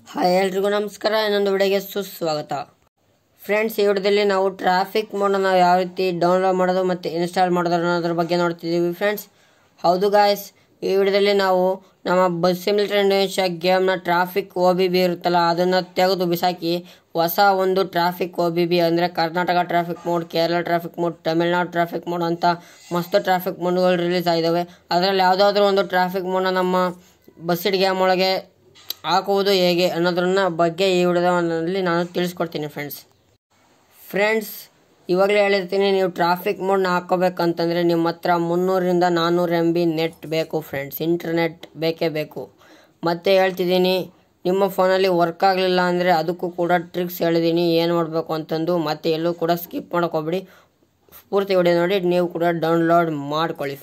Hi ಎಲ್ರಿಗೂ ನಮಸ್ಕಾರ. ಇನ್ನೊಂದು ವಿಡಿಯೋಗೆ ಸುಸ್ವಾಗತ. ಫ್ರೆಂಡ್ಸ್, ಈ ವಿಡಿಯೋದಲ್ಲಿ ನಾವು ಟ್ರಾಫಿಕ್ ಮೋಡ್ನ ನಾವು ಯಾವ ರೀತಿ ಡೌನ್ಲೋಡ್ ಮಾಡೋದು ಮತ್ತು ಇನ್ಸ್ಟಾಲ್ ಮಾಡೋದು ಅನ್ನೋದ್ರ ಬಗ್ಗೆ ನೋಡ್ತಿದ್ದೀವಿ ಫ್ರೆಂಡ್ಸ್. ಹೌದು ಗಾಯ್ಸ್, ಈ ವಿಡಿಯೋದಲ್ಲಿ ನಾವು ನಮ್ಮ ಬಸ್ಸಿಡ್ ಇಂಡೋನೇಷ್ಯಾ ಗೇಮ್ನ ಟ್ರಾಫಿಕ್ OBB ಇರುತ್ತಲ್ಲ ಅದನ್ನು ತೆಗೆದು ಬಿಸಾಕಿ ಹೊಸ ಒಂದು ಟ್ರಾಫಿಕ್ OBB ಅಂದರೆ Karnataka traffic mode, Kerala traffic mode, Tamil Nadu traffic mode ಅಂತ ಮಸ್ತ್ ಟ್ರಾಫಿಕ್ ಮೋಡ್ಗಳು ರಿಲೀಸ್ ಆಗಿದ್ದಾವೆ. ಅದರಲ್ಲಿ ಯಾವುದಾದ್ರೂ ಒಂದು ಟ್ರಾಫಿಕ್ ಮೋಡ್ನ ನಮ್ಮ ಬಸ್ಸಿಡ್ ಗೇಮ್ ಒಳಗೆ ಹಾಕುವುದು ಹೇಗೆ ಅನ್ನೋದ್ರ ಬಗ್ಗೆ ಈ ವಿಡಿಯೋದಲ್ಲಿ ನಾನು ತಿಳಿಸ್ಕೊಡ್ತೀನಿ ಫ್ರೆಂಡ್ಸ್. ಇವಾಗಲೇ ಹೇಳಿರ್ತೀನಿ, ನೀವು ಟ್ರಾಫಿಕ್ ಮೋಡ್ನ ಹಾಕೋಬೇಕಂತಂದರೆ ನಿಮ್ಮ ಹತ್ರ 300 ರಿಂದ 400 MB ನೆಟ್ ಬೇಕು ಫ್ರೆಂಡ್ಸ್. ಇಂಟರ್ನೆಟ್ ಬೇಕೇ ಬೇಕು. ಮತ್ತೆ ಹೇಳ್ತಿದ್ದೀನಿ, ನಿಮ್ಮ ಫೋನಲ್ಲಿ ವರ್ಕ್ ಆಗಲಿಲ್ಲ ಅಂದರೆ ಅದಕ್ಕೂ ಕೂಡ ಟ್ರಿಕ್ಸ್ ಹೇಳಿದ್ದೀನಿ ಏನು ಮಾಡಬೇಕು ಅಂತಂದು. ಮತ್ತೆ ಎಲ್ಲೂ ಕೂಡ ಸ್ಕಿಪ್ ಮಾಡೋಕ್ಕೋಗ್ಬೇಡಿ, ಪೂರ್ತಿ ವಿಡಿಯೋ ನೋಡಿ ನೀವು ಕೂಡ ಡೌನ್ಲೋಡ್ ಮಾಡ್ಕೊಳ್ಳಿ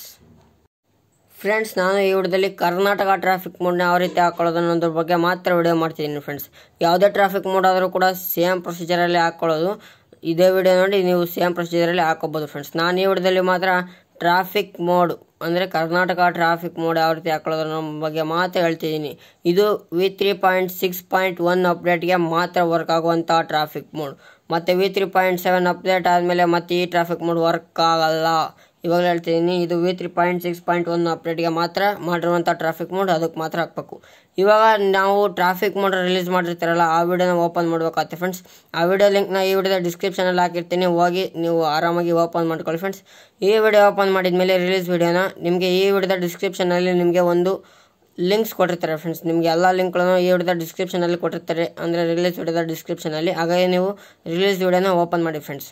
ಫ್ರೆಂಡ್ಸ್. ನಾನು ಈ ವಿಡಿಯೋದಲ್ಲಿ ಕರ್ನಾಟಕ ಟ್ರಾಫಿಕ್ ಮೋಡ್ನ ಯಾವ ರೀತಿ ಹಾಕೊಳ್ಳೋದು ಅನ್ನೋದ್ರ ಬಗ್ಗೆ ಮಾತ್ರ ವಿಡಿಯೋ ಮಾಡ್ತಿದ್ದೀನಿ ಫ್ರೆಂಡ್ಸ್. ಯಾವುದೇ ಟ್ರಾಫಿಕ್ ಮೋಡ್ ಆದರೂ ಕೂಡ ಸೇಮ್ ಪ್ರೊಸೀಜರಲ್ಲಿ ಹಾಕ್ಕೊಳ್ಳೋದು. ಇದೇ ವಿಡಿಯೋ ನೋಡಿ ನೀವು ಸೇಮ್ ಪ್ರೊಸೀಜರಲ್ಲಿ ಹಾಕೋಬೋದು ಫ್ರೆಂಡ್ಸ್. ನಾನು ಈ ವಿಡಿಯೋದಲ್ಲಿ ಮಾತ್ರ ಟ್ರಾಫಿಕ್ ಮೋಡ್ ಅಂದರೆ ಕರ್ನಾಟಕ ಟ್ರಾಫಿಕ್ ಮೋಡ್ ಯಾವ ರೀತಿ ಹಾಕೊಳ್ಳೋದು ಅನ್ನೋ ಬಗ್ಗೆ ಮಾತ್ರ ಹೇಳ್ತಿದ್ದೀನಿ. ಇದು V3.6.1 ಅಪ್ಡೇಟ್ಗೆ ಮಾತ್ರ ವರ್ಕ್ ಆಗುವಂಥ ಟ್ರಾಫಿಕ್ ಮೋಡ್. ಮತ್ತು V3.7 ಅಪ್ಡೇಟ್ ಆದಮೇಲೆ ಮತ್ತೆ ಈ ಟ್ರಾಫಿಕ್ ಮೋಡ್ ವರ್ಕ್ ಆಗಲ್ಲ. ಇವಾಗಲೇ ಹೇಳ್ತಿದ್ದೀನಿ, ಇದು V3.6.1 ಅಪ್ಡೇಟ್ಗೆ ಮಾತ್ರ ಮಾಡಿರುವಂಥ ಟ್ರಾಫಿಕ್ ಮೋಡ್, ಅದಕ್ಕೆ ಮಾತ್ರ ಹಾಕಬೇಕು. ಇವಾಗ ನಾವು ಟ್ರಾಫಿಕ್ ಮೋಡ್ ರಿಲೀಸ್ ಮಾಡಿರ್ತಾರಲ್ಲ ಆ ವಿಡಿಯೋನ ಓಪನ್ ಮಾಡಬೇಕಾಗುತ್ತೆ ಫ್ರೆಂಡ್ಸ್. ಆ ವಿಡಿಯೋ ಲಿಂಕ್ನ ಈ ವಿಡಿಯೋದ ಡಿಸ್ಕ್ರಿಪ್ಷನಲ್ಲಿ ಹಾಕಿರ್ತೀನಿ, ಹೋಗಿ ನೀವು ಆರಾಮಾಗಿ ಓಪನ್ ಮಾಡ್ಕೊಳ್ಳಿ ಫ್ರೆಂಡ್ಸ್. ಈ ವಿಡಿಯೋ ಓಪನ್ ಮಾಡಿದ್ಮೇಲೆ ರಿಲೀಸ್ ವಿಡಿಯೋನ ನಿಮಗೆ ಈ ವಿಡಿಯೋದ ಡಿಸ್ಕ್ರಿಪ್ಷನಲ್ಲಿ ನಿಮಗೆ ಒಂದು ಲಿಂಕ್ಸ್ ಕೊಟ್ಟಿರ್ತಾರೆ ಫ್ರೆಂಡ್ಸ್. ನಿಮಗೆ ಎಲ್ಲ ಲಿಂಕ್ಗಳನ್ನು ಈ ವಿಡಿಯೋದ ಡಿಸ್ಕ್ರಿಪ್ಷನಲ್ಲಿ ಕೊಟ್ಟಿರ್ತಾರೆ, ಅಂದರೆ ರಿಲೀಸ್ ವಿಡಿಯೋದ ಡಿಸ್ಕ್ರಿಪ್ಷನಲ್ಲಿ. ಹಾಗಾಗಿ ನೀವು ರಿಲೀಸ್ ವಿಡಿಯೋನ ಓಪನ್ ಮಾಡಿ ಫ್ರೆಂಡ್ಸ್.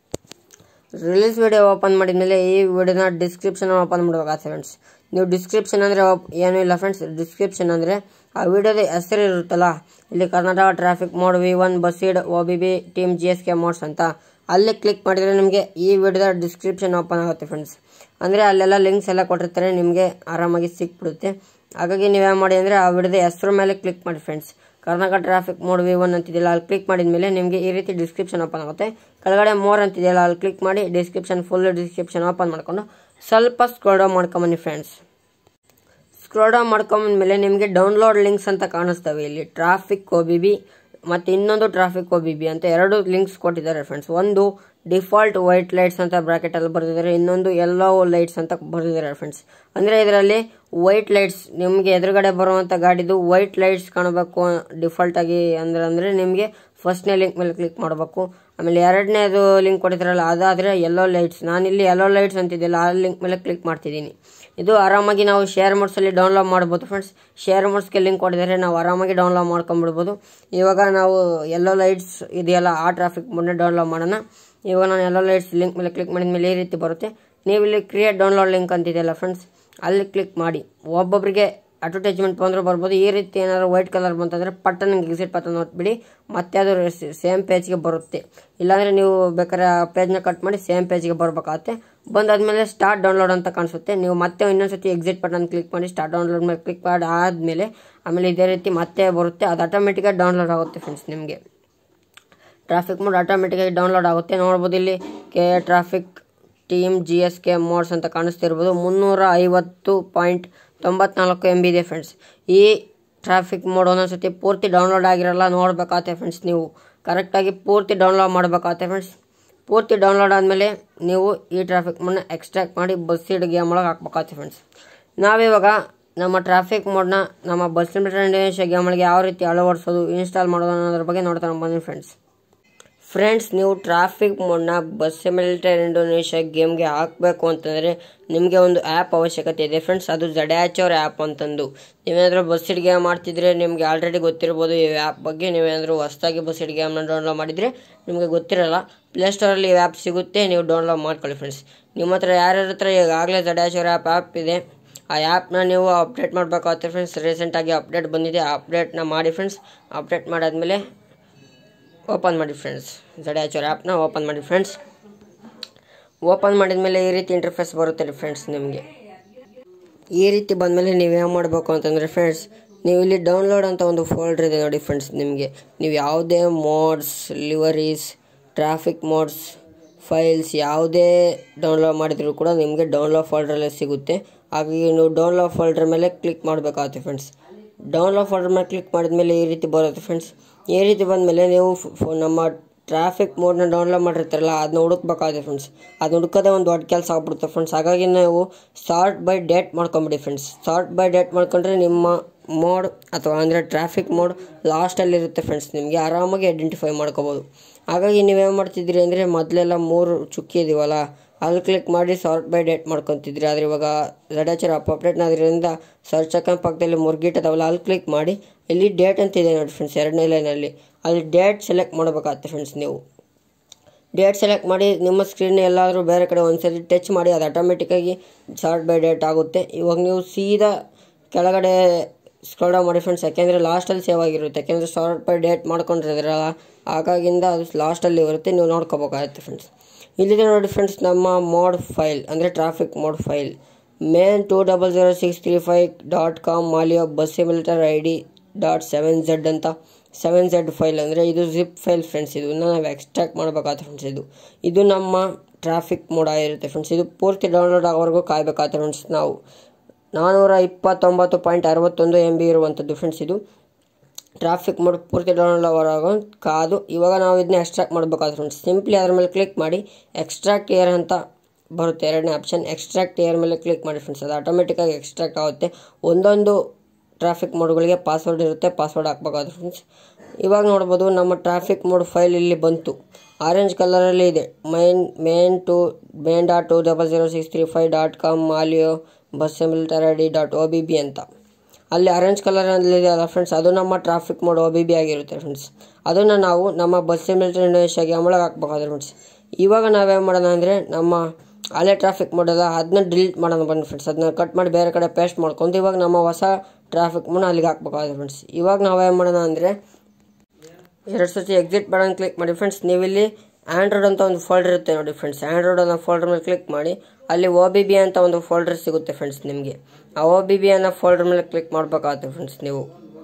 ರಿಲೀಸ್ ವಿಡಿಯೋ ಓಪನ್ ಮಾಡಿದ್ಮೇಲೆ ಈ ವಿಡಿಯೋನ ಡಿಸ್ಕ್ರಿಪ್ಷನ್ ಓಪನ್ ಮಾಡಬೇಕಾಗುತ್ತೆ ಫ್ರೆಂಡ್ಸ್. ನೀವು ಡಿಸ್ಕ್ರಿಪ್ಷನ್ ಅಂದರೆ ಏನೂ ಇಲ್ಲ ಫ್ರೆಂಡ್ಸ್. ಡಿಸ್ಕ್ರಿಪ್ಷನ್ ಅಂದರೆ ಆ ವಿಡಿಯೋದ ಹೆಸರು ಇರುತ್ತಲ್ಲ, ಇಲ್ಲಿ Karnataka traffic mod V1 BUSSID OBB team GSK mods ಅಂತ, ಅಲ್ಲಿ ಕ್ಲಿಕ್ ಮಾಡಿದರೆ ನಿಮಗೆ ಈ ವಿಡಿಯೋದ ಡಿಸ್ಕ್ರಿಪ್ಷನ್ ಓಪನ್ ಆಗುತ್ತೆ ಫ್ರೆಂಡ್ಸ್. ಅಂದರೆ ಅಲ್ಲೆಲ್ಲ ಲಿಂಕ್ಸ್ ಎಲ್ಲ ಕೊಟ್ಟಿರ್ತಾರೆ, ನಿಮಗೆ ಆರಾಮಾಗಿ ಸಿಕ್ಬಿಡುತ್ತೆ. ಹಾಗಾಗಿ ನೀವೇನು ಮಾಡಿ ಅಂದರೆ ಆ ವಿಡಿಯೋದ ಹೆಸರು ಮೇಲೆ ಕ್ಲಿಕ್ ಮಾಡಿ friends. Karnataka traffic mod V1 ಅಂತಿದೆಯಲ್ಲ, ಅಲ್ಲಿ ಕ್ಲಿಕ್ ಮಾಡಿದ ಮೇಲೆ ನಿಮಗೆ ಈ ರೀತಿ ಡಿಸ್ಕ್ರಿಪ್ಷನ್ ಓಪನ್ ಆಗುತ್ತೆ. ಕೆಳಗಡೆ ಮೋರ್ ಅಂತಿದೆಯಲ್ಲ, ಅಲ್ಲಿ ಕ್ಲಿಕ್ ಮಾಡಿ ಡಿಸ್ಕ್ರಿಪ್ಷನ್ ಫುಲ್ ಡಿಸ್ಕ್ರಿಪ್ಷನ್ ಓಪನ್ ಮಾಡ್ಕೊಂಡು ಸ್ವಲ್ಪ ಸ್ಕ್ರೋಲ್ ಡೌನ್ ಮಾಡ್ಕೊಂಬನ್ನಿ ಫ್ರೆಂಡ್ಸ್. ಸ್ಕ್ರೋಲ್ ಡೌನ್ ಮಾಡ್ಕೊಂಬಂದ್ಮೇಲೆ ನಿಮಗೆ ಡೌನ್ಲೋಡ್ ಲಿಂಕ್ಸ್ ಅಂತ ಕಾಣಿಸ್ತವೆ. ಇಲ್ಲಿ ಟ್ರಾಫಿಕ್ OBB ಮತ್ತು ಇನ್ನೊಂದು ಟ್ರಾಫಿಕ್ OBB ಅಂತ ಎರಡು ಲಿಂಕ್ಸ್ ಕೊಟ್ಟಿದ್ದಾರೆ ಫ್ರೆಂಡ್ಸ್. ಒಂದು ಡಿಫಾಲ್ಟ್ ವೈಟ್ ಲೈಟ್ಸ್ ಅಂತ ಬ್ರಾಕೆಟಲ್ಲಿ ಬರೆದಿದ್ದಾರೆ, ಇನ್ನೊಂದು ಯೆಲ್ಲೋ ಲೈಟ್ಸ್ ಅಂತ ಬರೆದಿದ್ದಾರೆ ಫ್ರೆಂಡ್ಸ್. ಅಂದರೆ ಇದರಲ್ಲಿ ವೈಟ್ ಲೈಟ್ಸ್, ನಿಮಗೆ ಎದುರುಗಡೆ ಬರುವಂಥ ಗಾಡಿದು ವೈಟ್ ಲೈಟ್ಸ್ ಕಾಣಬೇಕು ಡಿಫಾಲ್ಟ್ ಆಗಿ ಅಂದರೆ ನಿಮಗೆ ಫಸ್ಟ್ನೇ ಲಿಂಕ್ ಮೇಲೆ ಕ್ಲಿಕ್ ಮಾಡಬೇಕು. ಆಮೇಲೆ ಎರಡನೇದು ಲಿಂಕ್ ಕೊಟ್ಟಿದ್ದಾರಲ್ಲ ಅದಾದರೆ ಯೆಲ್ಲೋ ಲೈಟ್ಸ್. ನಾನಿಲ್ಲಿ ಯೆಲ್ಲೋ ಲೈಟ್ಸ್ ಅಂತಿದ್ದಿಲ್ಲ, ಆ ಲಿಂಕ್ ಮೇಲೆ ಕ್ಲಿಕ್ ಮಾಡ್ತಿದ್ದೀನಿ. ಇದು ಆರಾಮಾಗಿ ನಾವು ಶೇರ್ ಮೋಡ್ಸಲ್ಲಿ ಡೌನ್ಲೋಡ್ ಮಾಡ್ಬೋದು ಫ್ರೆಂಡ್ಸ್. ಶೇರ್ ಮೋಡ್ಸ್ಗೆ ಲಿಂಕ್ ಕೊಟ್ಟಿದ್ದಾರೆ, ನಾವು ಆರಾಮಾಗಿ ಡೌನ್ಲೋಡ್ ಮಾಡ್ಕೊಂಡ್ಬಿಡ್ಬೋದು. ಇವಾಗ ನಾವು ಯೆಲ್ಲೋ ಲೈಟ್ಸ್ ಇದೆಯಲ್ಲ ಆ ಟ್ರಾಫಿಕ್ ಮೋಡ್ನ ಡೌನ್ಲೋಡ್ ಮಾಡೋಣ. ಇವಾಗ ನಾನು ಯೆಲ್ಲೋ ಲೈಟ್ಸ್ ಲಿಂಕ್ ಮೇಲೆ ಕ್ಲಿಕ್ ಮಾಡಿದ ಮೇಲೆ ಈ ರೀತಿ ಬರುತ್ತೆ. ನೀವು ಇಲ್ಲಿ ಕ್ರಿಯೇಟ್ ಡೌನ್ಲೋಡ್ ಲಿಂಕ್ ಅಂತಿದೆಯಲ್ಲ ಫ್ರೆಂಡ್ಸ್, ಅಲ್ಲಿ ಕ್ಲಿಕ್ ಮಾಡಿ. ಒಬ್ಬೊಬ್ಬರಿಗೆ ಅಡ್ವರ್ಟೈಸ್ಮೆಂಟ್ ಬಂದರೂ ಬರ್ಬೋದು. ಈ ರೀತಿ ಏನಾದ್ರು ವೈಟ್ ಕಲರ್ ಬಂತಂದರೆ ಪಟ್ಟನ್ ಎಕ್ಸಿಟ್ ಬಟನ್ ನೋಡ್ಬಿಡಿ, ಮತ್ತೆ ಅದು ಸೇಮ್ ಪೇಜ್ಗೆ ಬರುತ್ತೆ. ಇಲ್ಲಾಂದರೆ ನೀವು ಬೇಕಾದ್ರೆ ಆ ಪೇಜ್ನ ಕಟ್ ಮಾಡಿ ಸೇಮ್ ಪೇಜ್ಗೆ ಬರಬೇಕಾಗುತ್ತೆ. ಬಂದಾದಮೇಲೆ ಸ್ಟಾರ್ಟ್ ಡೌನ್ಲೋಡ್ ಅಂತ ಕಾಣಿಸುತ್ತೆ. ನೀವು ಮತ್ತೆ ಇನ್ನೊಂದ್ಸತಿ ಎಕ್ಸಿಟ್ ಬಟನ್ ಕ್ಲಿಕ್ ಮಾಡಿ ಸ್ಟಾರ್ಟ್ ಡೌನ್ಲೋಡ್ ಮೇಲೆ ಕ್ಲಿಕ್ ಮಾಡಿ ಆದಮೇಲೆ ಆಮೇಲೆ ಇದೇ ರೀತಿ ಮತ್ತೆ ಬರುತ್ತೆ. ಅದು ಆಟೋಮೆಟಿಕಾಗಿ ಡೌನ್ಲೋಡ್ ಆಗುತ್ತೆ ಫ್ರೆಂಡ್ಸ್. ನಿಮಗೆ ಟ್ರಾಫಿಕ್ ಮೋಡ್ ಆಟೋಮೆಟಿಕಾಗಿ ಡೌನ್ಲೋಡ್ ಆಗುತ್ತೆ. ನೋಡ್ಬೋದು ಇಲ್ಲಿ ಟ್ರಾಫಿಕ್ ಟೀಮ್ GSK ಮೋಡ್ಸ್ ಅಂತ ಕಾಣಿಸ್ತಿರ್ಬೋದು. 350.94 MB ಇದೆ ಫ್ರೆಂಡ್ಸ್. ಈ ಟ್ರಾಫಿಕ್ ಮೋಡ್ ಒಂದೊಂದ್ಸತಿ ಪೂರ್ತಿ ಡೌನ್ಲೋಡ್ ಆಗಿರಲ್ಲ, ನೋಡ್ಬೇಕಾಗುತ್ತೆ ಫ್ರೆಂಡ್ಸ್. ನೀವು ಕರೆಕ್ಟಾಗಿ ಪೂರ್ತಿ ಡೌನ್ಲೋಡ್ ಮಾಡಬೇಕಾಗುತ್ತೆ ಫ್ರೆಂಡ್ಸ್. ಪೂರ್ತಿ ಡೌನ್ಲೋಡ್ ಆದಮೇಲೆ ನೀವು ಈ ಟ್ರಾಫಿಕ್ ಮೋಡ್ನ ಎಕ್ಸ್ಟ್ರಾಕ್ಟ್ ಮಾಡಿ ಬಸ್ಸಿಡ್ ಗೇಮ್ ಒಳಗೆ ಹಾಕ್ಬೇಕಾಗುತ್ತೆ ಫ್ರೆಂಡ್ಸ್. ನಾವಿವಾಗ ನಮ್ಮ ಟ್ರಾಫಿಕ್ ಮೋಡ್ನ ನಮ್ಮ ಬಸ್ಸಿಡ್ ಇಂಡೋನೇಷ್ಯಾ ಗೇಮ್ ಒಳಗೆ ಯಾವ ರೀತಿ ಅಳವಡಿಸೋದು, ಇನ್ಸ್ಟಾಲ್ ಮಾಡೋದು ಅನ್ನೋದ್ರ ಬಗ್ಗೆ ನೋಡ್ತಾ ಬನ್ನಿ ಫ್ರೆಂಡ್ಸ್. ನೀವು ಟ್ರಾಫಿಕ್ ಮೋಡ್ನ ಬಸ್ಸಿಡ್ ಇಂಡೋನೇಷ್ಯಾ ಗೇಮ್ಗೆ ಹಾಕಬೇಕು ಅಂತಂದರೆ ನಿಮಗೆ ಒಂದು ಆ್ಯಪ್ ಅವಶ್ಯಕತೆ ಇದೆ ಫ್ರೆಂಡ್ಸ್. ಅದು ಜಡ್ಯಾಚೋರ್ ಆ್ಯಪ್ ಅಂತಂದು. ನೀವೇನಾದರೂ ಬಸ್ಸಿಡ್ ಗೇಮ್ ಮಾಡ್ತಿದ್ರೆ ನಿಮಗೆ ಆಲ್ರೆಡಿ ಗೊತ್ತಿರ್ಬೋದು ಈ ಆ್ಯಪ್ ಬಗ್ಗೆ. ನೀವೇನಾದರೂ ಹೊಸದಾಗಿ ಬಸ್ಸಿಡ್ ಗೇಮ್ನ ಡೌನ್ಲೋಡ್ ಮಾಡಿದರೆ ನಿಮಗೆ ಗೊತ್ತಿರಲ್ಲ, ಪ್ಲೇಸ್ಟೋರಲ್ಲಿ ಈ ಆ್ಯಪ್ ಸಿಗುತ್ತೆ, ನೀವು ಡೌನ್ಲೋಡ್ ಮಾಡ್ಕೊಳ್ಳಿ ಫ್ರೆಂಡ್ಸ್. ನಿಮ್ಮ ಹತ್ರ ಯಾರ್ಯಾರ ಹತ್ರ ಈಗಾಗಲೇ ಜಡ್ಯಾಚೋರ್ ಆ್ಯಪ್ ಇದೆ, ಆ ಆ್ಯಪ್ನ ನೀವು ಅಪ್ಡೇಟ್ ಮಾಡಬೇಕಾಗುತ್ತೆ ಫ್ರೆಂಡ್ಸ್. ರೀಸೆಂಟಾಗಿ ಅಪ್ಡೇಟ್ ಬಂದಿದೆ, ಆ ಅಪ್ಡೇಟ್ನ ಮಾಡಿ ಫ್ರೆಂಡ್ಸ್. ಅಪ್ಡೇಟ್ ಮಾಡಾದ್ಮೇಲೆ ಓಪನ್ ಮಾಡಿ ಫ್ರೆಂಡ್ಸ್. ಜಡ್ಯಾಚೋರ್ ಆ್ಯಪ್ನ ಓಪನ್ ಮಾಡಿ ಫ್ರೆಂಡ್ಸ್. ಓಪನ್ ಮಾಡಿದ ಮೇಲೆ ಈ ರೀತಿ ಇಂಟರ್ಫೇಸ್ ಬರುತ್ತೆ ಫ್ರೆಂಡ್ಸ್. ನಿಮಗೆ ಈ ರೀತಿ ಬಂದಮೇಲೆ ನೀವೇನು ಮಾಡಬೇಕು ಅಂತಂದರೆ ಫ್ರೆಂಡ್ಸ್, ನೀವು ಇಲ್ಲಿ ಡೌನ್ಲೋಡ್ ಅಂತ ಒಂದು ಫೋಲ್ಡರ್ ಇದೆ ನೋಡಿ ಫ್ರೆಂಡ್ಸ್. ನಿಮಗೆ ನೀವು ಯಾವುದೇ mods, liveries, traffic mods, files ಯಾವುದೇ ಡೌನ್ಲೋಡ್ ಮಾಡಿದರೂ ಕೂಡ ನಿಮಗೆ ಡೌನ್ಲೋಡ್ ಫೋಲ್ಡ್ರಲ್ಲೇ ಸಿಗುತ್ತೆ. ಹಾಗಾಗಿ ನೀವು ಡೌನ್ಲೋಡ್ ಫೋಲ್ಡರ್ ಮೇಲೆ ಕ್ಲಿಕ್ ಮಾಡಬೇಕಾಗುತ್ತೆ ಫ್ರೆಂಡ್ಸ್. ಡೌನ್ಲೋಡ್ ಫೋಲ್ಡರ್ ಮೇಲೆ ಕ್ಲಿಕ್ ಮಾಡಿದ್ಮೇಲೆ ಈ ರೀತಿ ಬರುತ್ತೆ ಫ್ರೆಂಡ್ಸ್. ಈ ರೀತಿ ಬಂದಮೇಲೆ ನೀವು ನಮ್ಮ ಟ್ರಾಫಿಕ್ ಮೋಡ್ನ ಡೌನ್ಲೋಡ್ ಮಾಡಿರ್ತಾರಲ್ಲ ಅದನ್ನ ಹುಡುಕ್ಬೇಕಾಗುತ್ತೆ ಫ್ರೆಂಡ್ಸ್. ಅದನ್ನ ಹುಡುಕೋದೇ ಒಂದು ದೊಡ್ಡ ಕೆಲಸ ಆಗ್ಬಿಡುತ್ತೆ ಫ್ರೆಂಡ್ಸ್. ಹಾಗಾಗಿ ನೀವು ಸಾರ್ಟ್ ಬೈ ಡೇಟ್ ಮಾಡ್ಕೊಂಬಿಡಿ ಫ್ರೆಂಡ್ಸ್. ಸಾರ್ಟ್ ಬೈ ಡೇಟ್ ಮಾಡ್ಕೊಂಡ್ರೆ ನಿಮ್ಮ ಮೋಡ್ ಅಥವಾ ಅಂದರೆ ಟ್ರಾಫಿಕ್ ಮೋಡ್ ಲಾಸ್ಟಲ್ಲಿರುತ್ತೆ ಫ್ರೆಂಡ್ಸ್. ನಿಮಗೆ ಆರಾಮಾಗಿ ಐಡೆಂಟಿಫೈ ಮಾಡ್ಕೋಬೋದು. ಹಾಗಾಗಿ ನೀವೇನು ಮಾಡ್ತಿದ್ದೀರಿ ಅಂದರೆ ಮೊದಲೆಲ್ಲ 3 ಚುಕ್ಕಿ ಇದೀವಲ್ಲ ಅಲ್ಲಿ ಕ್ಲಿಕ್ ಮಾಡಿ ಸಾರ್ಟ್ ಬೈ ಡೇಟ್ ಮಾಡ್ಕೊತಿದ್ರಿ. ಆದರೆ ಇವಾಗ ಝಡಾಚರ್ ಅಪ್ಡೇಟ್ನಾದ್ರಿಂದ ಸರ್ಚ್ ಅಕೌಂಟ್ ಪಕ್ಕದಲ್ಲಿ ಮುರ್ಗಿಟ್ ಅದಾವಲ್ಲ ಅಲ್ಲಿ ಕ್ಲಿಕ್ ಮಾಡಿ ಇಲ್ಲಿ ಡೇಟ್ ಅಂತ ಇದೆ ನೋಡಿ ಫ್ರೆಂಡ್ಸ್, 2ನೇ ಲೈನಲ್ಲಿ ಅಲ್ಲಿ ಡೇಟ್ ಸೆಲೆಕ್ಟ್ ಮಾಡಬೇಕಾಗುತ್ತೆ ಫ್ರೆಂಡ್ಸ್. ನೀವು ಡೇಟ್ ಸೆಲೆಕ್ಟ್ ಮಾಡಿ ನಿಮ್ಮ ಸ್ಕ್ರೀನ್ ಎಲ್ಲಾದರೂ ಬೇರೆ ಕಡೆ ಒಂದ್ಸರಿ ಟಚ್ ಮಾಡಿ ಅದು ಆಟೋಮೆಟಿಕ್ಕಾಗಿ ಸಾರ್ಟ್ ಬೈ ಡೇಟ್ ಆಗುತ್ತೆ. ಇವಾಗ ನೀವು ಸೀದಾ ಕೆಳಗಡೆ ಸ್ಕ್ರೋಲ್ ಡೌನ್ ಮಾಡಿ ಫ್ರೆಂಡ್ಸ್, ಯಾಕೆಂದರೆ ಲಾಸ್ಟಲ್ಲಿ ಸೇವ್ ಆಗಿರುತ್ತೆ. ಯಾಕೆಂದರೆ ಸಾರ್ಟ್ ಬೈ ಡೇಟ್ ಮಾಡ್ಕೊಂಡಿದ್ರಲ್ಲ ಹಾಗಾಗಿಂದ ಅದು ಲಾಸ್ಟಲ್ಲಿ ಇರುತ್ತೆ, ನೀವು ನೋಡ್ಕೋಬೇಕಾಗುತ್ತೆ ಫ್ರೆಂಡ್ಸ್. ಇಲ್ಲಿದೆ ನೋಡಿ ಫ್ರೆಂಡ್ಸ್ ನಮ್ಮ ಮೋಡ್ ಫೈಲ್ ಅಂದರೆ traffic mod file main200635.com Maleo bus simulator ID.7z ಅಂತ 7z ಫೈಲ್ ಅಂದರೆ ಇದು ಜಿಪ್ ಫೈಲ್ ಫ್ರೆಂಡ್ಸ್. ಇದನ್ನು ನಾವು ಎಕ್ಸ್ಟ್ರಾಕ್ಟ್ ಮಾಡಬೇಕಾಗುತ್ತೆ ಫ್ರೆಂಡ್ಸ್. ಇದು ನಮ್ಮ ಟ್ರಾಫಿಕ್ ಮೋಡ್ ಆಗಿರುತ್ತೆ ಫ್ರೆಂಡ್ಸ್. ಇದು ಪೂರ್ತಿ ಡೌನ್ಲೋಡ್ ಆಗೋವರೆಗೂ ಕಾಯಬೇಕಾಗುತ್ತೆ ಫ್ರೆಂಡ್ಸ್. ನಾವು 429.61 MB ಇರುವಂಥದ್ದು ಫ್ರೆಂಡ್ಸ್. ಇದು ಟ್ರಾಫಿಕ್ ಮೋಡ್ ಪೂರ್ತಿ ಡೌನ್ಲೋಡ್ ಆಗೋವರೆಗೂ ಕಾದು ಇವಾಗ ನಾವು ಇದನ್ನ ಎಕ್ಸ್ಟ್ರಾಕ್ಟ್ ಮಾಡಬೇಕಾಗುತ್ತೆ ಫ್ರೆಂಡ್ಸ್. ಸಿಂಪ್ಲಿ ಅದ್ರ ಮೇಲೆ ಕ್ಲಿಕ್ ಮಾಡಿ ಎಕ್ಸ್ಟ್ರಾಕ್ಟ್ ಏರ್ ಅಂತ ಬರುತ್ತೆ 2ನೇ ಆಪ್ಷನ್. ಎಕ್ಸ್ಟ್ರಾಕ್ಟ್ ಏರ್ ಮೇಲೆ ಕ್ಲಿಕ್ ಮಾಡಿ ಫ್ರೆಂಡ್ಸ್, ಅದು ಆಟೋಮೆಟಿಕ್ಕಾಗಿ ಎಕ್ಸ್ಟ್ರಾಕ್ಟ್ ಆಗುತ್ತೆ. ಒಂದೊಂದು ಟ್ರಾಫಿಕ್ ಮೋಡ್ಗಳಿಗೆ ಪಾಸ್ವರ್ಡ್ ಇರುತ್ತೆ, ಪಾಸ್ವರ್ಡ್ ಹಾಕ್ಬೇಕಾಗುತ್ತೆ ಫ್ರೆಂಡ್ಸ್. ಇವಾಗ ನೋಡ್ಬೋದು ನಮ್ಮ ಟ್ರಾಫಿಕ್ ಮೋಡ್ ಫೈಲ್ ಇಲ್ಲಿ ಬಂತು, ಆರೆಂಜ್ ಕಲರಲ್ಲಿ ಇದೆ. main.200635.com Maleo bus simulator ID.OBB ಅಂತ ಅಲ್ಲಿ ಆರೆಂಜ್ ಕಲರಲ್ಲಿದೆ ಅಲ್ಲ ಫ್ರೆಂಡ್ಸ್, ಅದು ನಮ್ಮ ಟ್ರಾಫಿಕ್ ಮೋಡ್ OBB ಆಗಿರುತ್ತೆ ಫ್ರೆಂಡ್ಸ್. ಅದನ್ನು ನಾವು ನಮ್ಮ ಬಸ್ ಸಿಮ್ಯುಲೇಟರ್ ಇಂಡೋನೇಷ್ಯಾ ಗೇಮ್ ಒಳಗೆ ಹಾಕ್ಬೇಕಾದ್ರೆ ಫ್ರೆಂಡ್ಸ್. ಇವಾಗ ನಾವೇನು ಮಾಡೋಣ ಅಂದರೆ ನಮ್ಮ ಹಳೆ ಟ್ರಾಫಿಕ್ ಮೋಡ್ ಅಲ್ಲ ಅದನ್ನ ಡಿಲೀಟ್ ಮಾಡೋಣ ಬನ್ನಿ ಫ್ರೆಂಡ್ಸ್. ಅದನ್ನ ಕಟ್ ಮಾಡಿ ಬೇರೆ ಕಡೆ ಪೇಸ್ಟ್ ಮಾಡ್ಕೊಂಡು ಇವಾಗ ನಮ್ಮ ಹೊಸ ಟ್ರಾಫಿಕ್ ಮೋಡ್ನ ಅಲ್ಲಿಗೆ ಹಾಕ್ಬೇಕಾಗುತ್ತೆ ಫ್ರೆಂಡ್ಸ್. ಇವಾಗ ನಾವೇನು ಮಾಡೋಣ ಅಂದರೆ 2 ಸತಿ ಎಕ್ಸಿಟ್ ಬಟನ್ ಕ್ಲಿಕ್ ಮಾಡಿ ಫ್ರೆಂಡ್ಸ್. ನೀವಿಲ್ಲಿ ಆಂಡ್ರಾಯ್ಡ್ ಅಂತ ಒಂದು ಫೋಲ್ಡರ್ ಇರುತ್ತೆ ನೋಡಿ ಫ್ರೆಂಡ್ಸ್. ಆಂಡ್ರಾಯ್ಡ್ ಅನ್ನೋ ಫೋಲ್ಡರ್ ಮೇಲೆ ಕ್ಲಿಕ್ ಮಾಡಿ ಅಲ್ಲಿ OBB ಅಂತ ಒಂದು ಫೋಲ್ಡರ್ ಸಿಗುತ್ತೆ ಫ್ರೆಂಡ್ಸ್ ನಿಮಗೆ. ಆ OBB ಅನ್ನೋ ಫೋಲ್ಡರ್ ಮೇಲೆ ಕ್ಲಿಕ್ ಮಾಡಬೇಕಾಗುತ್ತೆ ಫ್ರೆಂಡ್ಸ್. ನೀವು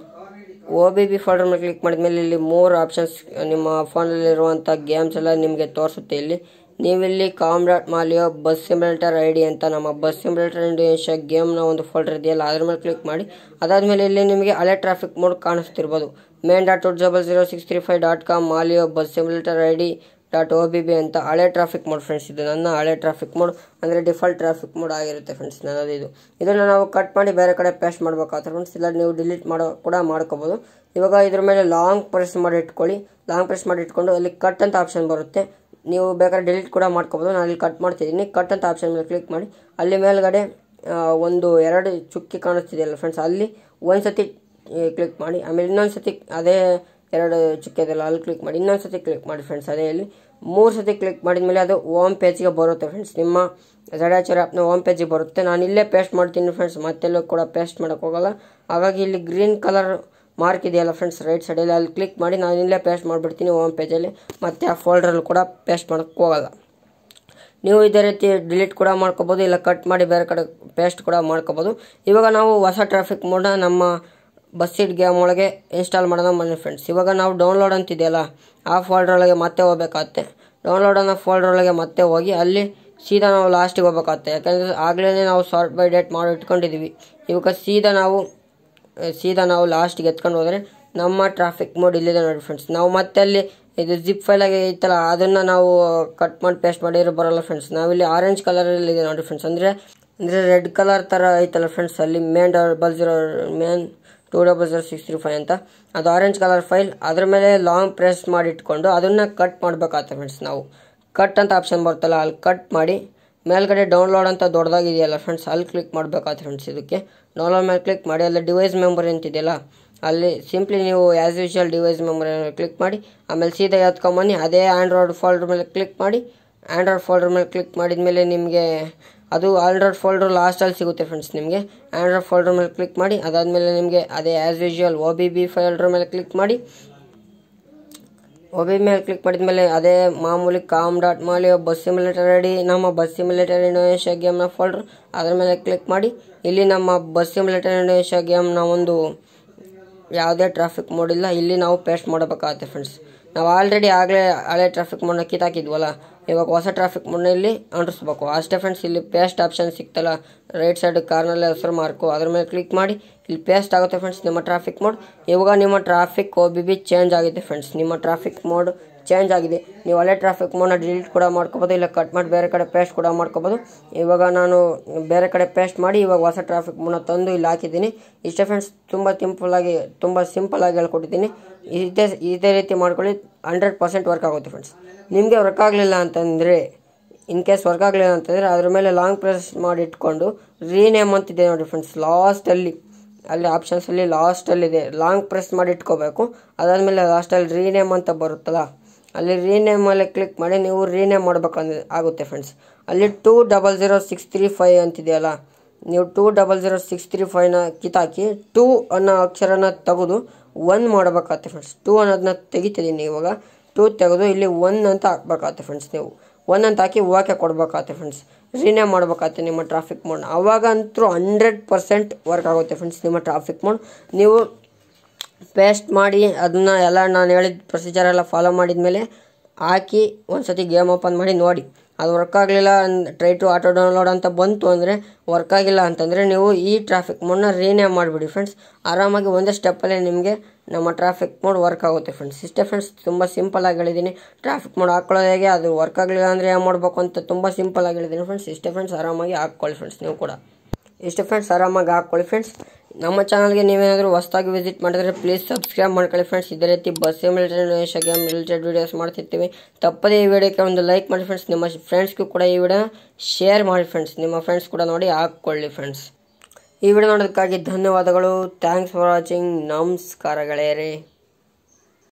OBB ಫೋಲ್ಡರ್ ಮೇಲೆ ಕ್ಲಿಕ್ ಮಾಡಿದ್ಮೇಲೆ ಇಲ್ಲಿ 3 ಆಪ್ಷನ್ಸ್ ನಿಮ್ಮ ಫೋನಲ್ಲಿರುವಂಥ ಗೇಮ್ಸ್ ಎಲ್ಲ ನಿಮಗೆ ತೋರಿಸುತ್ತೆ. ಇಲ್ಲಿ ನೀವಿಲ್ಲಿ com.ಮಾಲಿಯೋ ಬಸ್ ಸಿಮ್ಯುಲೇಟರ್ ID ಅಂತ ನಮ್ಮ ಬಸ್ ಸಿಮ್ಯುಲೇಟರ್ ಇಂಡೋನೇಷ್ಯಾ ಗೇಮ್ನ ಒಂದು ಫೋಲ್ಡರ್ ಇದೆಯಲ್ಲ ಅದ್ರ ಮೇಲೆ ಕ್ಲಿಕ್ ಮಾಡಿ. ಅದಾದಮೇಲೆ ಇಲ್ಲಿ ನಿಮಗೆ ಹಳೆ ಟ್ರಾಫಿಕ್ ಮೋಡ್ ಕಾಣಿಸ್ತಿರ್ಬೋದು. main.200635.com Maleo bus simulator ID.OBB ಅಂತ ಹಳೆ ಟ್ರಾಫಿಕ್ ಮೋಡ್ ಫ್ರೆಂಡ್ಸ್. ಇದು ನನ್ನ ಹಳೆ ಟ್ರಾಫಿಕ್ ಮೋಡ್ ಅಂದರೆ ಡಿಫಾಲ್ಟ್ ಟ್ರಾಫಿಕ್ ಮೋಡ್ ಆಗಿರುತ್ತೆ ಫ್ರೆಂಡ್ಸ್ ನನ್ನದು. ಇದನ್ನು ನಾವು ಕಟ್ ಮಾಡಿ ಬೇರೆ ಕಡೆ ಪೇಸ್ಟ್ ಮಾಡಬೇಕಾಗುತ್ತೆ ಫ್ರೆಂಡ್ಸ್. ಇಲ್ಲ ನೀವು ಡಿಲೀಟ್ ಕೂಡ ಮಾಡ್ಕೋಬೋದು. ಇವಾಗ ಇದ್ರ ಮೇಲೆ ಲಾಂಗ್ ಪ್ರೆಸ್ ಮಾಡಿ ಇಟ್ಕೊಳ್ಳಿ. ಲಾಂಗ್ ಪ್ರೆಸ್ ಮಾಡಿ ಇಟ್ಕೊಂಡು ಅಲ್ಲಿ ಕಟ್ ಅಂತ ಆಪ್ಷನ್ ಬರುತ್ತೆ, ನೀವು ಬೇಕಾದ್ರೆ ಡಿಲೀಟ್ ಕೂಡ ಮಾಡ್ಕೋಬೋದು. ನಾನು ಇಲ್ಲಿ ಕಟ್ ಮಾಡ್ತಿದ್ದೀನಿ. ಕಟ್ ಅಂತ ಆಪ್ಷನ್ ಮೇಲೆ ಕ್ಲಿಕ್ ಮಾಡಿ ಅಲ್ಲಿ ಮೇಲ್ಗಡೆ 2 ಚುಕ್ಕಿ ಕಾಣಿಸ್ತಿದೆಯಲ್ಲ ಫ್ರೆಂಡ್ಸ್, ಅಲ್ಲಿ ಒಂದು ಸತಿ ಕ್ಲಿಕ್ ಮಾಡಿ. ಆಮೇಲೆ ಇನ್ನೊಂದು ಸತಿ ಅದೇ 2 ಚುಕ್ಕಿ ಇದೆಯಲ್ಲ ಅಲ್ಲಿ ಕ್ಲಿಕ್ ಮಾಡಿ, ಇನ್ನೊಂದು ಸತಿ ಕ್ಲಿಕ್ ಮಾಡಿ ಫ್ರೆಂಡ್ಸ್. ಅದೇ ಇಲ್ಲಿ 3 ಸತಿ ಕ್ಲಿಕ್ ಮಾಡಿದ್ಮೇಲೆ ಅದು ಹೋಮ್ ಪೇಜ್ಗೆ ಬರುತ್ತೆ ಫ್ರೆಂಡ್ಸ್. ನಿಮ್ಮ ಝಡಾಚರ್ ಆ್ಯಪ್ನ ಹೋಮ್ ಪೇಜಿಗೆ ಬರುತ್ತೆ. ನಾನು ಇಲ್ಲೇ ಪೇಸ್ಟ್ ಮಾಡ್ತೀನಿ ಫ್ರೆಂಡ್ಸ್, ಮತ್ತೆಲ್ಲೂ ಕೂಡ ಪೇಸ್ಟ್ ಮಾಡೋಕ್ಕೆ ಹೋಗಲ್ಲ. ಹಾಗಾಗಿ ಇಲ್ಲಿ ಗ್ರೀನ್ ಕಲರ್ ಮಾರ್ಕ್ ಇದೆಯಲ್ಲ ಫ್ರೆಂಡ್ಸ್ ರೈಟ್ ಸೈಡಲ್ಲಿ, ಅಲ್ಲಿ ಕ್ಲಿಕ್ ಮಾಡಿ ನಾನು ಇಲ್ಲೇ ಪೇಸ್ಟ್ ಮಾಡಿಬಿಡ್ತೀನಿ ಹೋಮ್ ಪೇಜಲ್ಲಿ. ಮತ್ತು ಆ ಫೋಲ್ಡ್ರಲ್ಲಿ ಕೂಡ ಪೇಸ್ಟ್ ಮಾಡೋಕ್ಕೆ ಹೋಗಲ್ಲ. ನೀವು ಇದೇ ರೀತಿ ಡಿಲೀಟ್ ಕೂಡ ಮಾಡ್ಕೋಬೋದು, ಇಲ್ಲ ಕಟ್ ಮಾಡಿ ಬೇರೆ ಕಡೆ ಪೇಸ್ಟ್ ಕೂಡ ಮಾಡ್ಕೋಬೋದು. ಇವಾಗ ನಾವು ಹೊಸ ಟ್ರಾಫಿಕ್ ಮೋಡ್ನ ನಮ್ಮ ಬಸ್ಸಿಡ್ ಗೇಮ್ ಒಳಗೆ ಇನ್ಸ್ಟಾಲ್ ಮಾಡೋಣ ಬನ್ನಿ ಫ್ರೆಂಡ್ಸ್. ಇವಾಗ ನಾವು ಡೌನ್ಲೋಡ್ ಅಂತಿದೆಯಲ್ಲ ಆ ಫೋಲ್ಡರ್ ಒಳಗೆ ಮತ್ತೆ ಹೋಗ್ಬೇಕಾಗತ್ತೆ. ಡೌನ್ಲೋಡ್ ಅನ್ನೋ ಫೋಲ್ಡರ್ ಒಳಗೆ ಮತ್ತೆ ಹೋಗಿ ಅಲ್ಲಿ ಸೀದಾ ನಾವು ಲಾಸ್ಟಿಗೆ ಹೋಗ್ಬೇಕಾಗತ್ತೆ. ಯಾಕಂದರೆ ಆಗಲೇ ನಾವು ಸಾರ್ಟ್ ಬೈ ಡೇಟ್ ಮಾಡಿ ಇಟ್ಕೊಂಡಿದ್ದೀವಿ. ಇವಾಗ ಸೀದಾ ನಾವು ಲಾಸ್ಟಿಗೆ ಎತ್ಕೊಂಡು ಹೋದರೆ ನಮ್ಮ ಟ್ರಾಫಿಕ್ ಮೋಡ್ ಇಲ್ಲಿದೆ ನೋಡಿ ಫ್ರೆಂಡ್ಸ್. ನಾವು ಮತ್ತೆ ಅಲ್ಲಿ ಇದು ಜಿಪ್ ಫೈಲ್ ಆಗಿ ಐತಲ್ಲ ಅದನ್ನು ನಾವು ಕಟ್ ಮಾಡಿ ಪೇಸ್ಟ್ ಮಾಡಿದ್ರೆ ಬರೋಲ್ಲ ಫ್ರೆಂಡ್ಸ್. ನಾವಿಲ್ಲಿ ಆರೆಂಜ್ ಕಲರಲ್ಲಿ ಇದೆ ನೋಡಿ ಫ್ರೆಂಡ್ಸ್, ಅಂದರೆ ರೆಡ್ ಕಲರ್ ಥರ ಐತಲ್ಲ ಫ್ರೆಂಡ್ಸ್, ಅಲ್ಲಿ main.200635 ಅಂತ ಅದು ಆರೆಂಜ್ ಕಲರ್ ಫೈಲ್. ಅದ್ರ ಮೇಲೆ ಲಾಂಗ್ ಪ್ರೆಸ್ ಮಾಡಿ ಇಟ್ಕೊಂಡು ಅದನ್ನು ಕಟ್ ಮಾಡಬೇಕಾಗುತ್ತೆ ಫ್ರೆಂಡ್ಸ್. ನಾವು ಕಟ್ ಅಂತ ಆಪ್ಷನ್ ಬರ್ತಲ್ಲ ಅಲ್ಲಿ ಕಟ್ ಮಾಡಿ ಮೇಲ್ಗಡೆ ಡೌನ್ಲೋಡ್ ಅಂತ ದೊಡ್ಡದಾಗಿದೆಯಲ್ಲ ಫ್ರೆಂಡ್ಸ್ ಅಲ್ಲಿ ಕ್ಲಿಕ್ ಮಾಡಬೇಕಾಗುತ್ತೆ ಫ್ರೆಂಡ್ಸ್. ಇದಕ್ಕೆ ಡೌನ್ಲೋಡ್ ಮೇಲೆ ಕ್ಲಿಕ್ ಮಾಡಿ ಅಲ್ಲಿ ಡಿವೈಸ್ ಮೆಂಬರ್ ಅಂತಿದೆಯಲ್ಲ ಅಲ್ಲಿ ಸಿಂಪ್ಲಿ ನೀವು as usual device memory click ಮಾಡಿ ಆಮೇಲೆ ಸೀದಾ ಎತ್ಕೊಂಬನ್ನಿ. ಅದೇ ಆಂಡ್ರಾಯ್ಡ್ ಫೋಲ್ಡರ್ ಮೇಲೆ ಕ್ಲಿಕ್ ಮಾಡಿ. ಆಂಡ್ರಾಯ್ಡ್ ಫೋಲ್ಡರ್ ಮೇಲೆ ಕ್ಲಿಕ್ ಮಾಡಿದ ಮೇಲೆ ನಿಮಗೆ ಅದು ಆಂಡ್ರಾಯ್ಡ್ ಫೋಲ್ಡರ್ ಲಾಸ್ಟಲ್ಲಿ ಸಿಗುತ್ತೆ ಫ್ರೆಂಡ್ಸ್. ನಿಮಗೆ ಆಂಡ್ರಾಯ್ಡ್ ಫೋಲ್ಡರ್ ಮೇಲೆ ಕ್ಲಿಕ್ ಮಾಡಿ. ಅದಾದಮೇಲೆ ನಿಮಗೆ ಅದೇ ಆ್ಯಸ್ ಯೂಶುವಲ್ OBB ಫೋಲ್ಡರ್ ಮೇಲೆ ಕ್ಲಿಕ್ ಮಾಡಿ. OBB ಮೇಲೆ ಕ್ಲಿಕ್ ಮಾಡಿದ ಮೇಲೆ ಅದೇ ಮಾಮೂಲಿ com.ಮಾಲಿಯೋ ಬಸ್ ಸಿಮ್ಯುಲೇಟರ್ ID ನಮ್ಮ ಬಸ್ ಸಿಮ್ಯುಲೇಟರ್ ಇಂಡೋನೇಷ್ಯಾ ಗೇಮ್ನ ಫೋಲ್ಡರ್ ಅದರ ಮೇಲೆ ಕ್ಲಿಕ್ ಮಾಡಿ. ಇಲ್ಲಿ ನಮ್ಮ ಬಸ್ ಸಿಮ್ಯುಲೇಟರ್ ಇಂಡೋನೇಷ್ಯಾ ಗೇಮ್ನ ಒಂದು ಯಾವುದೇ ಟ್ರಾಫಿಕ್ ಮೋಡ್ ಇಲ್ಲ, ಇಲ್ಲಿ ನಾವು ಪೇಸ್ಟ್ ಮಾಡಬೇಕಾಗುತ್ತೆ ಫ್ರೆಂಡ್ಸ್. ನಾವು ಆಲ್ರೆಡಿ ಆಗಲೇ ಹಳೆ ಟ್ರಾಫಿಕ್ ಮೋಡ್ನ ಕಿತ್ತಾಕಿದ್ವಲ್ಲ, ಇವಾಗ ಹೊಸ ಟ್ರಾಫಿಕ್ ಮೋಡ್ನ ಇಲ್ಲಿ ಅಂಟಿಸ್ಬೇಕು ಅಷ್ಟೇ ಫ್ರೆಂಡ್ಸ್. ಇಲ್ಲಿ ಪೇಸ್ಟ್ ಆಪ್ಷನ್ ಸಿಕ್ತಲ್ಲ ರೈಟ್ ಸೈಡ್ ಕಾರ್ನಲ್ಲಿ ಹೆಸರು ಮಾರ್ಕು, ಅದ್ರ ಮೇಲೆ ಕ್ಲಿಕ್ ಮಾಡಿ ಇಲ್ಲಿ ಪೇಸ್ಟ್ ಆಗುತ್ತೆ ಫ್ರೆಂಡ್ಸ್ ನಿಮ್ಮ ಟ್ರಾಫಿಕ್ ಮೋಡ್. ಇವಾಗ ನಿಮ್ಮ ಟ್ರಾಫಿಕ್ OBB ಚೇಂಜ್ ಆಗಿದೆ ಫ್ರೆಂಡ್ಸ್. ನಿಮ್ಮ ಟ್ರಾಫಿಕ್ ಮೋಡ್ ಚೇಂಜ್ ಆಗಿದೆ. ನೀವು ಹಳೆ ಟ್ರಾಫಿಕ್ ಮೋಡ್ನ ಡಿಲೀಟ್ ಕೂಡ ಮಾಡ್ಕೋಬೋದು, ಇಲ್ಲ ಕಟ್ ಮಾಡಿ ಬೇರೆ ಕಡೆ ಪೇಸ್ಟ್ ಕೂಡ ಮಾಡ್ಕೋಬೋದು. ಇವಾಗ ನಾನು ಬೇರೆ ಕಡೆ ಪೇಸ್ಟ್ ಮಾಡಿ ಇವಾಗ ಹೊಸ ಟ್ರಾಫಿಕ್ ಮೋಡ್ನ ತಂದು ಇಲ್ಲಿ ಹಾಕಿದ್ದೀನಿ. ಇಷ್ಟೇ ಫ್ರೆಂಡ್ಸ್, ತುಂಬ ಸಿಂಪಲ್ ಆಗಿ ಹೇಳ್ಕೊಟ್ಟಿದ್ದೀನಿ. ಇದೇ ರೀತಿ ಮಾಡ್ಕೊಳ್ಳಿ, 100% ವರ್ಕ್ ಆಗುತ್ತೆ ಫ್ರೆಂಡ್ಸ್. ನಿಮಗೆ ವರ್ಕ್ ಆಗಲಿಲ್ಲ ಅಂತಂದರೆ, ಇನ್ ಕೇಸ್ ವರ್ಕ್ ಆಗಲಿಲ್ಲ ಅಂತಂದರೆ ಅದ್ರ ಮೇಲೆ ಲಾಂಗ್ ಪ್ರೆಸ್ ಮಾಡಿ ಇಟ್ಕೊಂಡು ರೀನೇಮ್ ಅಂತಿದೆ ನೋಡಿ ಫ್ರೆಂಡ್ಸ್, ಲಾಸ್ಟಲ್ಲಿ ಅಲ್ಲಿ ಆಪ್ಷನ್ಸಲ್ಲಿ ಲಾಸ್ಟಲ್ಲಿದೆ, ಲಾಂಗ್ ಪ್ರೆಸ್ ಮಾಡಿ ಇಟ್ಕೋಬೇಕು. ಅದಾದಮೇಲೆ ಲಾಸ್ಟಲ್ಲಿ ರೀನೇಮ್ ಅಂತ ಬರುತ್ತಲ್ಲ, ಅಲ್ಲಿ ರೀನೇಮಲ್ಲಿ ಕ್ಲಿಕ್ ಮಾಡಿ ನೀವು ರೀನೇಮ್ ಆಗುತ್ತೆ ಫ್ರೆಂಡ್ಸ್. ಅಲ್ಲಿ 200635 ಅಂತಿದೆಯಲ್ಲ, ನೀವು 200635ನ ಕಿತ್ತಾಕಿ 2 ಅನ್ನೋ ಅಕ್ಷರನ ತೆಗೆದು 1 ಮಾಡಬೇಕಾಗತ್ತೆ ಫ್ರೆಂಡ್ಸ್. 2 ಅನ್ನೋದನ್ನ ತೆಗಿತಿದ್ದೀನಿ ಇವಾಗ. 2 ತೆಗೆದು ಇಲ್ಲಿ 1 ಅಂತ ಹಾಕ್ಬೇಕಾಗತ್ತೆ ಫ್ರೆಂಡ್ಸ್. ನೀವು 1 ಅಂತ ಹಾಕಿ ಓಕೆ ಕೊಡ್ಬೇಕಾಗತ್ತೆ ಫ್ರೆಂಡ್ಸ್. ರೀನೇಮ್ ಮಾಡ್ಬೇಕಾಗತ್ತೆ ನಿಮ್ಮ ಟ್ರಾಫಿಕ್ ಮೋಡ್ನ. ಅವಾಗಂತೂ 100% ವರ್ಕ್ ಆಗುತ್ತೆ ಫ್ರೆಂಡ್ಸ್ ನಿಮ್ಮ ಟ್ರಾಫಿಕ್ ಮೋಡ್. ನೀವು ಪೇಸ್ಟ್ ಮಾಡಿ ಅದನ್ನ ಎಲ್ಲ ನಾನು ಹೇಳಿದ ಪ್ರೊಸೀಜರ್ ಎಲ್ಲ ಫಾಲೋ ಮಾಡಿದ ಮೇಲೆ ಹಾಕಿ ಒಂದ್ಸತಿ ಗೇಮ್ ಓಪನ್ ಮಾಡಿ ನೋಡಿ. ಅದು ವರ್ಕ್ ಆಗಲಿಲ್ಲ, ಟ್ರೈ ಟು ಆಟೋ ಡೌನ್ಲೋಡ್ ಅಂತ ಬಂತು ಅಂದರೆ, ವರ್ಕ್ ಆಗಿಲ್ಲ ಅಂತಂದರೆ ನೀವು ಈ ಟ್ರಾಫಿಕ್ ಮೋಡ್ನ ರೀನೇಮ್ ಮಾಡಿಬಿಡಿ ಫ್ರೆಂಡ್ಸ್. ಆರಾಮಾಗಿ ಒಂದೇ ಸ್ಟೆಪ್ಪಲ್ಲೇ ನಿಮಗೆ ನಮ್ಮ ಟ್ರಾಫಿಕ್ ಮೋಡ್ ವರ್ಕ್ ಆಗುತ್ತೆ ಫ್ರೆಂಡ್ಸ್. ಇಷ್ಟೇ ಫ್ರೆಂಡ್ಸ್, ತುಂಬ ಸಿಂಪಲ್ಲಾಗಿ ಹೇಳಿದ್ದೀನಿ. ಟ್ರಾಫಿಕ್ ಮೋಡ್ ಹಾಕ್ಕೊಳ್ಳೋದು ಹೇಗೆ, ಅದು ವರ್ಕ್ ಆಗಲಿಲ್ಲ ಅಂದರೆ ಏನು ಮಾಡಬೇಕು ಅಂತ ತುಂಬ ಸಿಂಪಲ್ಲಾಗಿ ಹೇಳಿದ್ದೀನಿ ಫ್ರೆಂಡ್ಸ್. ಇಷ್ಟೇ ಫ್ರೆಂಡ್ಸ್, ಆರಾಮಾಗಿ ಹಾಕ್ಕೊಳ್ಳಿ ಫ್ರೆಂಡ್ಸ್ ನೀವು ಕೂಡ. ಇಷ್ಟೇ ಫ್ರೆಂಡ್ಸ್, ಆರಾಮಾಗಿ ಹಾಕ್ಕೊಳ್ಳಿ ಫ್ರೆಂಡ್ಸ್. ನಮ್ಮ ಚಾನಲ್ಗೆ ನೀವೇನಾದರೂ ಹೊಸದಾಗಿ ವಿಸಿಟ್ ಮಾಡಿದ್ರೆ ಪ್ಲೀಸ್ ಸಬ್ಸ್ಕ್ರೈಬ್ ಮಾಡ್ಕೊಳ್ಳಿ ಫ್ರೆಂಡ್ಸ್. ಇದೇ ರೀತಿ bus Indonesia game related videos ಮಾಡ್ತಿರ್ತೀವಿ. ತಪ್ಪದೇ ಈ ವಿಡಿಯೋಕ್ಕೆ ಒಂದು ಲೈಕ್ ಮಾಡಿ ಫ್ರೆಂಡ್ಸ್. ನಿಮ್ಮ ಫ್ರೆಂಡ್ಸ್ಗೂ ಕೂಡ ಈ ವಿಡಿಯೋನ ಶೇರ್ ಮಾಡಿ ಫ್ರೆಂಡ್ಸ್. ನಿಮ್ಮ ಫ್ರೆಂಡ್ಸ್ ಕೂಡ ನೋಡಿ ಹಾಕ್ಕೊಳ್ಳಿ ಫ್ರೆಂಡ್ಸ್. ಈ ವಿಡಿಯೋ ನೋಡೋದಕ್ಕಾಗಿ ಧನ್ಯವಾದಗಳು. Thanks for watching. ನಮಸ್ಕಾರ ಗೆಳೆಯರೇ.